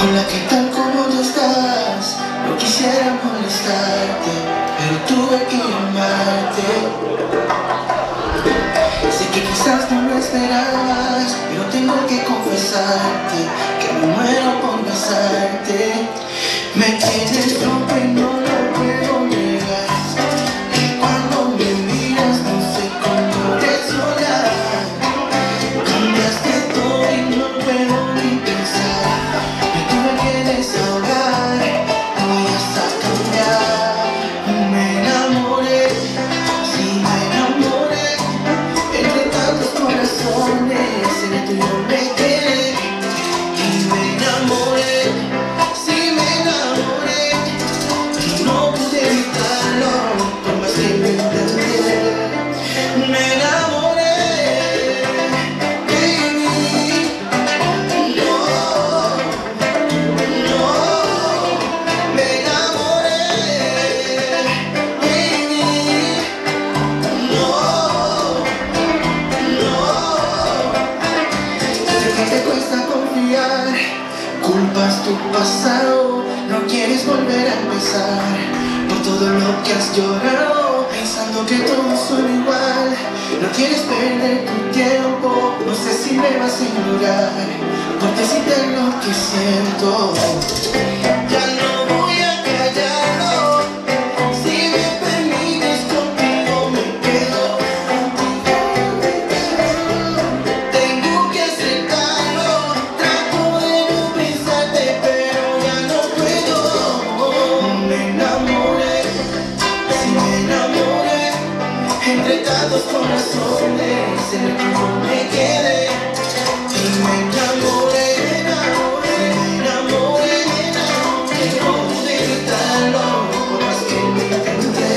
Hola, ¿qué tal? ¿Cómo tú estás? No quisiera molestarte, pero tuve que llamarte. Sé que quizás no lo esperabas, pero tengo que confesarte que me muero por besarte. Me tienes loco y no lo puedo negar, que cuando me miras no sé cómo reaccionar. Cambiaste todo y no puedo ni pensar. Me tuve que desahogar, no vayas a cambiar. Me enamoré, sí me enamoré, entre tantos corazones, en el tuyo me quedé. Y me enamoré, sí me enamoré, y no pude evitarlo, por más que me intenté. Me enamoré, baby, no, no. Me enamoré, baby, no, no. Sé que te cuesta confiar, culpas tu pasado, no quieres volver a empezar. Por todo lo que has llorado, pensando que todos son igual. No quieres perder tu tiempo, no sé si me vas a ignorar, por decirte lo que siento. Ya no voy a callarlo, si me permites contigo me quedo. Tengo que aceptarlo, trato de no pensarte, pero ya no puedo. Me enamoré, sí me enamoré, entre tantos corazones, en el que yo me quedé. Y me enamoré, sí me enamoré, que no pude evitarlo, por más que me intenté.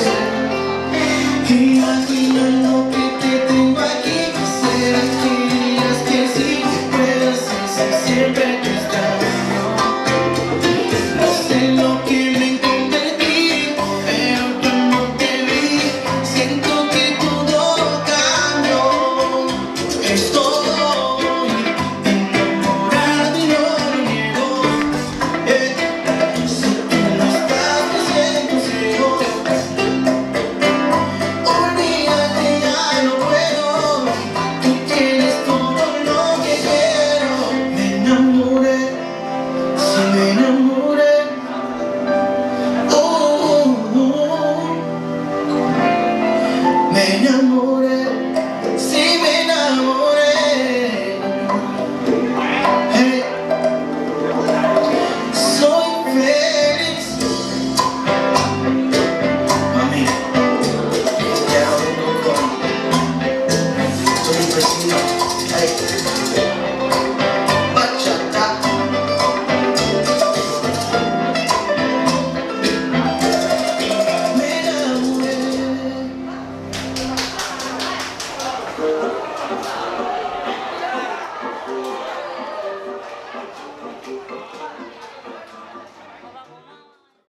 Imagina lo que te tengo aquí, quisiera que digas que sí, que puedo ser siempre tu extraño. No sé lo que me convertí, pero cuando te vi, siento que todo cambió. Estoy